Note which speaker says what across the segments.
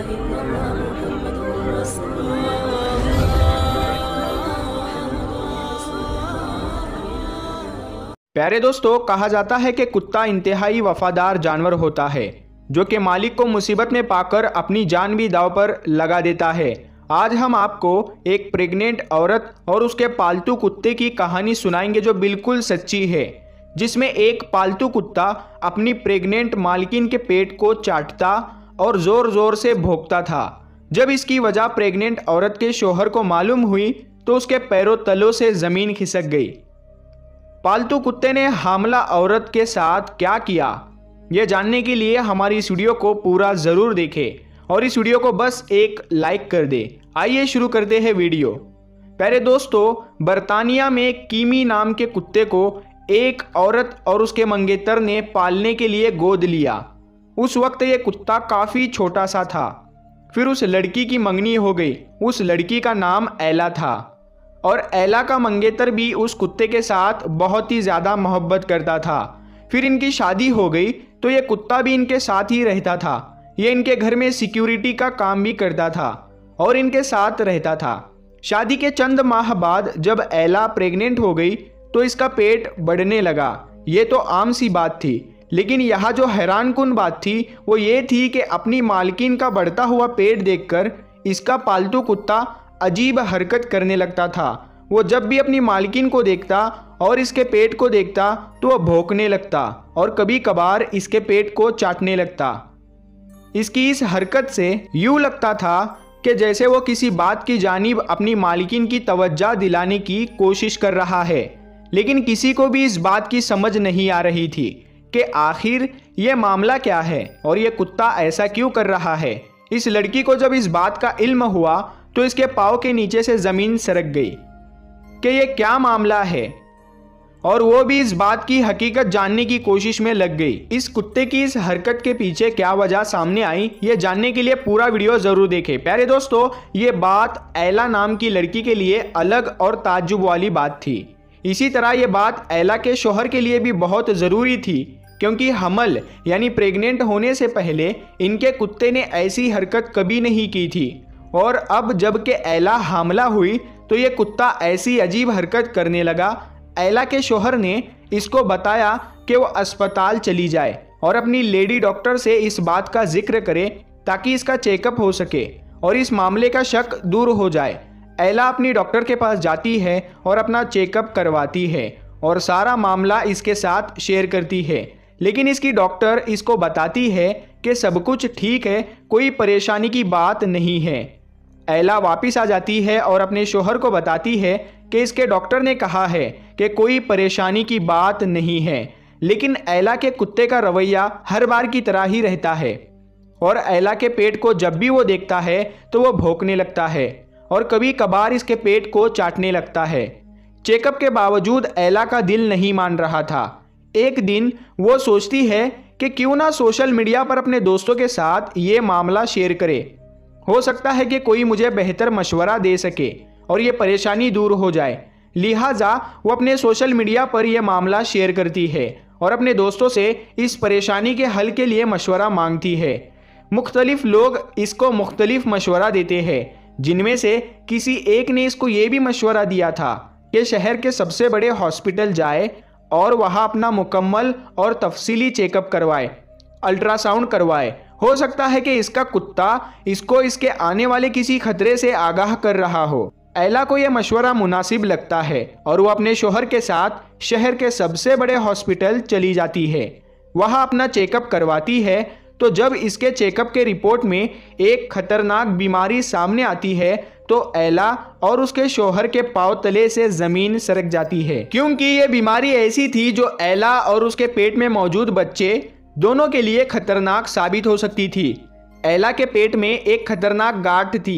Speaker 1: प्यारे दोस्तों, कहा जाता है कि कुत्ता इंतहाई वफादार जानवर होता है जो कि मालिक को मुसीबत में पाकर अपनी जान भी दांव पर लगा देता है। आज हम आपको एक प्रेग्नेंट औरत और उसके पालतू कुत्ते की कहानी सुनाएंगे जो बिल्कुल सच्ची है, जिसमें एक पालतू कुत्ता अपनी प्रेग्नेंट मालकिन के पेट को चाटता और ज़ोर ज़ोर से भौंकता था। जब इसकी वजह प्रेग्नेंट औरत के शौहर को मालूम हुई तो उसके पैरों तलों से ज़मीन खिसक गई। पालतू कुत्ते ने हामला औरत के साथ क्या किया, यह जानने के लिए हमारी इस वीडियो को पूरा ज़रूर देखें और इस वीडियो को बस एक लाइक कर दें। आइए शुरू करते हैं वीडियो। प्यारे दोस्तों, बर्तानिया में कीमी नाम के कुत्ते को एक औरत और उसके मंगेतर ने पालने के लिए गोद लिया। उस वक्त ये कुत्ता काफ़ी छोटा सा था। फिर उस लड़की की मंगनी हो गई। उस लड़की का नाम एला था और एला का मंगेतर भी उस कुत्ते के साथ बहुत ही ज़्यादा मोहब्बत करता था। फिर इनकी शादी हो गई तो ये कुत्ता भी इनके साथ ही रहता था। ये इनके घर में सिक्योरिटी का काम भी करता था और इनके साथ रहता था। शादी के चंद माह बाद जब एला प्रेग्नेंट हो गई तो इसका पेट बढ़ने लगा। ये तो आम सी बात थी, लेकिन यहाँ जो हैरानकुन बात थी वो ये थी कि अपनी मालकिन का बढ़ता हुआ पेट देखकर इसका पालतू कुत्ता अजीब हरकत करने लगता था। वो जब भी अपनी मालकिन को देखता और इसके पेट को देखता तो वह भौंकने लगता और कभी कभार इसके पेट को चाटने लगता। इसकी इस हरकत से यूँ लगता था कि जैसे वो किसी बात की जानिब अपनी मालकिन की तवज्जो दिलाने की कोशिश कर रहा है, लेकिन किसी को भी इस बात की समझ नहीं आ रही थी कि आखिर ये मामला क्या है और ये कुत्ता ऐसा क्यों कर रहा है। इस लड़की को जब इस बात का इल्म हुआ तो इसके पाँव के नीचे से ज़मीन सरक गई कि ये क्या मामला है, और वो भी इस बात की हकीकत जानने की कोशिश में लग गई। इस कुत्ते की इस हरकत के पीछे क्या वजह सामने आई, ये जानने के लिए पूरा वीडियो ज़रूर देखें। प्यारे दोस्तों, ये बात एला नाम की लड़की के लिए अलग और ताज्जुब वाली बात थी। इसी तरह ये बात एला के शौहर के लिए भी बहुत ज़रूरी थी, क्योंकि हमल यानी प्रेग्नेंट होने से पहले इनके कुत्ते ने ऐसी हरकत कभी नहीं की थी, और अब जब के एला हामला हुई तो ये कुत्ता ऐसी अजीब हरकत करने लगा। एला के शौहर ने इसको बताया कि वो अस्पताल चली जाए और अपनी लेडी डॉक्टर से इस बात का जिक्र करे ताकि इसका चेकअप हो सके और इस मामले का शक दूर हो जाए। एला अपनी डॉक्टर के पास जाती है और अपना चेकअप करवाती है और सारा मामला इसके साथ शेयर करती है, लेकिन इसकी डॉक्टर इसको बताती है कि सब कुछ ठीक है, कोई परेशानी की बात नहीं है। एला वापस आ जाती है और अपने शौहर को बताती है कि इसके डॉक्टर ने कहा है कि कोई परेशानी की बात नहीं है, लेकिन एला के कुत्ते का रवैया हर बार की तरह ही रहता है और एला के पेट को जब भी वो देखता है तो वो भौंकने लगता है और कभी कभार इसके पेट को चाटने लगता है। चेकअप के बावजूद एला का दिल नहीं मान रहा था। एक दिन वो सोचती है कि क्यों ना सोशल मीडिया पर अपने दोस्तों के साथ ये मामला शेयर करे, हो सकता है कि कोई मुझे बेहतर मशवरा दे सके और ये परेशानी दूर हो जाए। लिहाजा वो अपने सोशल मीडिया पर यह मामला शेयर करती है और अपने दोस्तों से इस परेशानी के हल के लिए मशवरा मांगती है। मुख्तलिफ लोग इसको मुख्तलिफ मशवरा देते हैं, जिनमें से किसी एक ने इसको ये भी मशवरा दिया था कि शहर के सबसे बड़े हॉस्पिटल जाए और वहाँ अपना मुकम्मल और तफसीली चेकअप करवाए, अल्ट्रासाउंड करवाए। हो सकता है कि इसका कुत्ता इसको इसके आने वाले किसी खतरे से आगाह कर रहा हो। एला को यह मशवरा मुनासिब लगता है और वो अपने शौहर के साथ शहर के सबसे बड़े हॉस्पिटल चली जाती है। वहाँ अपना चेकअप करवाती है तो जब इसके चेकअप के रिपोर्ट में एक खतरनाक बीमारी सामने आती है तो एला और उसके शौहर के पांव तले से ज़मीन सरक जाती है, क्योंकि ये बीमारी ऐसी थी जो एला और उसके पेट में मौजूद बच्चे दोनों के लिए खतरनाक साबित हो सकती थी। एला के पेट में एक खतरनाक गांठ थी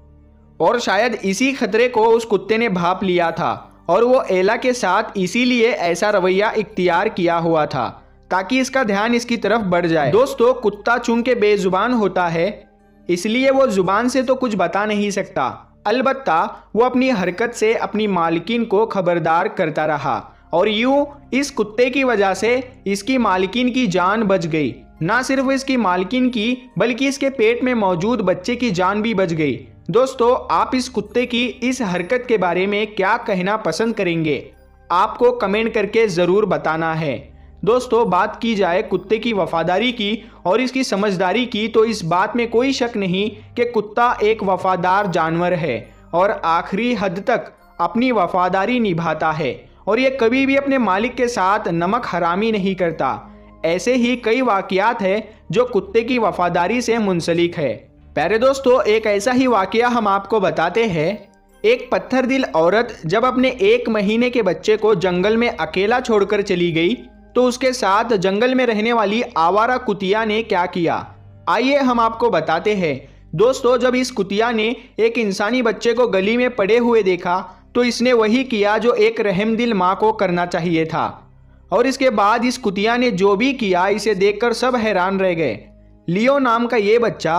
Speaker 1: और शायद इसी खतरे को उस कुत्ते ने भांप लिया था और वो एला के साथ इसीलिए ऐसा रवैया इख्तियार किया हुआ था ताकि इसका ध्यान इसकी तरफ बढ़ जाए। दोस्तों, कुत्ता चूंकि बेजुबान होता है इसलिए वो जुबान से तो कुछ बता नहीं सकता, अलबत्ता वो अपनी हरकत से अपनी मालकिन को खबरदार करता रहा और यूं इस कुत्ते की वजह से इसकी मालकिन की जान बच गई। ना सिर्फ इसकी मालकिन की बल्कि इसके पेट में मौजूद बच्चे की जान भी बच गई। दोस्तों, आप इस कुत्ते की इस हरकत के बारे में क्या कहना पसंद करेंगे? आपको कमेंट करके ज़रूर बताना है। दोस्तों, बात की जाए कुत्ते की वफादारी की और इसकी समझदारी की, तो इस बात में कोई शक नहीं कि कुत्ता एक वफादार जानवर है और आखिरी हद तक अपनी वफादारी निभाता है और ये कभी भी अपने मालिक के साथ नमक हरामी नहीं करता। ऐसे ही कई वाक़यात हैं जो कुत्ते की वफादारी से मुंसलिक है। प्यारे दोस्तों, एक ऐसा ही वाक़या हम आपको बताते हैं। एक पत्थर दिल औरत जब अपने 1 महीने के बच्चे को जंगल में अकेला छोड़कर चली गई तो उसके साथ जंगल में रहने वाली आवारा कुतिया ने क्या किया, आइए हम आपको बताते हैं। दोस्तों, जब इस कुतिया ने एक इंसानी बच्चे को गली में पड़े हुए देखा तो इसने वही किया जो एक रहमदिल माँ को करना चाहिए था और इसके बाद इस कुतिया ने जो भी किया इसे देखकर सब हैरान रह गए। लियो नाम का ये बच्चा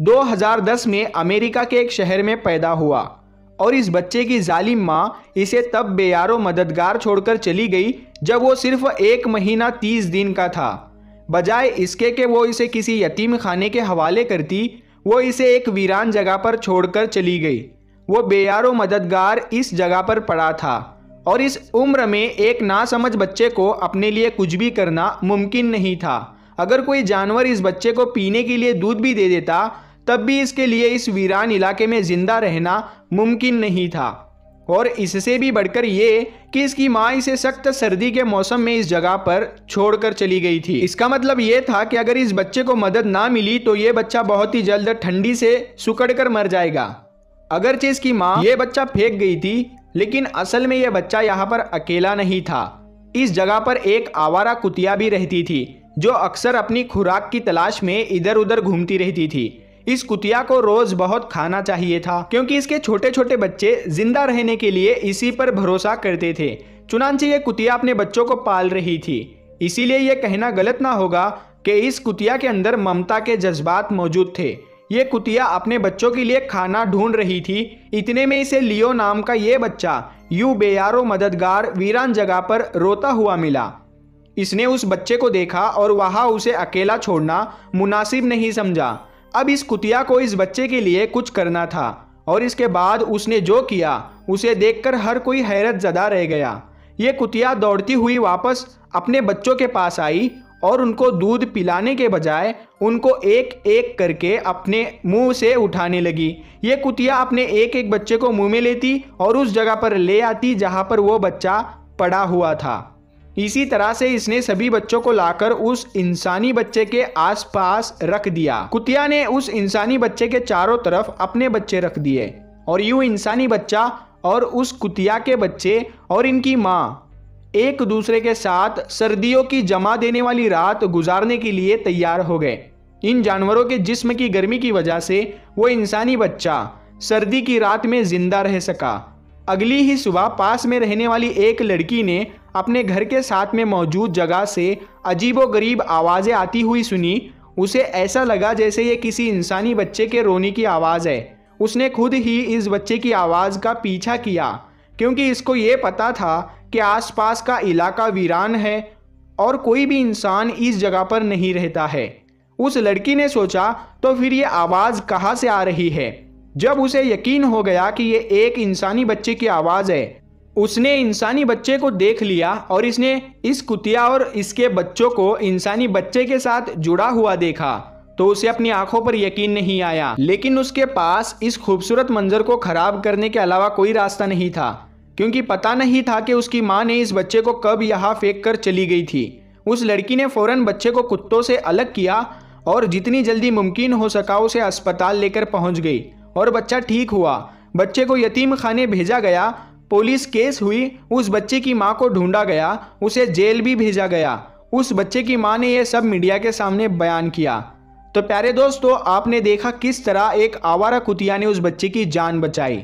Speaker 1: 2010 में अमेरिका के एक शहर में पैदा हुआ और इस बच्चे की जालिम माँ इसे तब बेयारो मददगार छोड़कर चली गई जब वो सिर्फ 1 महीना 30 दिन का था। बजाय इसके कि वो इसे किसी यतीम खाने के हवाले करती, वो इसे एक वीरान जगह पर छोड़कर चली गई। वो बेयारो मददगार इस जगह पर पड़ा था और इस उम्र में एक नासमझ बच्चे को अपने लिए कुछ भी करना मुमकिन नहीं था। अगर कोई जानवर इस बच्चे को पीने के लिए दूध भी दे देता तब भी इसके लिए इस वीरान इलाके में जिंदा रहना मुमकिन नहीं था। और इससे भी बढ़कर ये कि इसकी माँ इसे सख्त सर्दी के मौसम में इस जगह पर छोड़कर चली गई थी। इसका मतलब ये था कि अगर इस बच्चे को मदद ना मिली तो ये बच्चा बहुत ही जल्द ठंडी से सुकड़कर मर जाएगा। अगरचे इसकी माँ ये बच्चा फेंक गई थी, लेकिन असल में यह बच्चा यहाँ पर अकेला नहीं था। इस जगह पर एक आवारा कुतिया भी रहती थी जो अक्सर अपनी खुराक की तलाश में इधर उधर घूमती रहती थी। इस कुतिया को रोज बहुत खाना चाहिए था क्योंकि इसके छोटे छोटे बच्चे जिंदा रहने के लिए इसी पर भरोसा करते थे। चुनांचे ये कुतिया अपने बच्चों को पाल रही थी, इसीलिए यह कहना गलत ना होगा कि इस कुतिया के अंदर ममता के जज्बात मौजूद थे। ये कुतिया अपने बच्चों के लिए खाना ढूंढ रही थी। इतने में इसे लियो नाम का ये बच्चा यूं बेयारो मददगार वीरान जगह पर रोता हुआ मिला। इसने उस बच्चे को देखा और वहां उसे अकेला छोड़ना मुनासिब नहीं समझा। अब इस कुतिया को इस बच्चे के लिए कुछ करना था और इसके बाद उसने जो किया उसे देखकर हर कोई हैरत ज़दा रह गया। ये कुतिया दौड़ती हुई वापस अपने बच्चों के पास आई और उनको दूध पिलाने के बजाय उनको एक एक करके अपने मुंह से उठाने लगी। ये कुतिया अपने एक एक बच्चे को मुंह में लेती और उस जगह पर ले आती जहां पर वो बच्चा पड़ा हुआ था। इसी तरह से इसने सभी बच्चों को लाकर उस इंसानी बच्चे के आसपास रख दिया। कुतिया ने उस इंसानी बच्चे के चारों तरफ अपने बच्चे रख दिए और यूं इंसानी बच्चा और उस कुतिया के बच्चे और इनकी माँ एक दूसरे के साथ सर्दियों की जमा देने वाली रात गुजारने के लिए तैयार हो गए। इन जानवरों के जिस्म की गर्मी की वजह से वो इंसानी बच्चा सर्दी की रात में जिंदा रह सका। अगली ही सुबह पास में रहने वाली एक लड़की ने अपने घर के साथ में मौजूद जगह से अजीबोगरीब आवाज़ें आती हुई सुनी। उसे ऐसा लगा जैसे ये किसी इंसानी बच्चे के रोने की आवाज़ है। उसने खुद ही इस बच्चे की आवाज़ का पीछा किया क्योंकि इसको ये पता था कि आसपास का इलाका वीरान है और कोई भी इंसान इस जगह पर नहीं रहता है। उस लड़की ने सोचा तो फिर ये आवाज़ कहाँ से आ रही है। जब उसे यकीन हो गया कि ये एक इंसानी बच्चे की आवाज़ है, उसने इंसानी बच्चे को देख लिया और इसने इस कुतिया और इसके बच्चों को इंसानी बच्चे के साथ जुड़ा हुआ देखा तो उसे अपनी आंखों पर यकीन नहीं आया। लेकिन उसके पास इस खूबसूरत मंजर को खराब करने के अलावा कोई रास्ता नहीं था क्योंकि पता नहीं था कि उसकी माँ ने इस बच्चे को कब यहाँ फेंक कर चली गई थी। उस लड़की ने फौरन बच्चे को कुत्तों से अलग किया और जितनी जल्दी मुमकिन हो सका उसे अस्पताल लेकर पहुँच गई और बच्चा ठीक हुआ। बच्चे को यतीम खाने भेजा गया, पुलिस केस हुई, उस बच्चे की मां को ढूंढा गया, उसे जेल भी भेजा गया। उस बच्चे की मां ने यह सब मीडिया के सामने बयान किया। तो प्यारे दोस्तों, आपने देखा किस तरह एक आवारा कुतिया ने उस बच्चे की जान बचाई।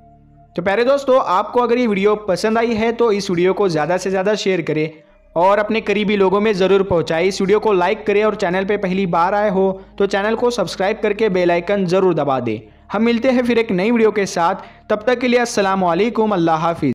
Speaker 1: तो प्यारे दोस्तों, आपको अगर ये वीडियो पसंद आई है तो इस वीडियो को ज़्यादा से ज़्यादा शेयर करें और अपने करीबी लोगों में ज़रूर पहुंचाएं। इस वीडियो को लाइक करें और चैनल पे पहली बार आए हो तो चैनल को सब्सक्राइब करके बेल आइकन ज़रूर दबा दें। हम मिलते हैं फिर एक नई वीडियो के साथ, तब तक के लिए अस्सलाम वालेकुम, अल्लाह हाफिज़।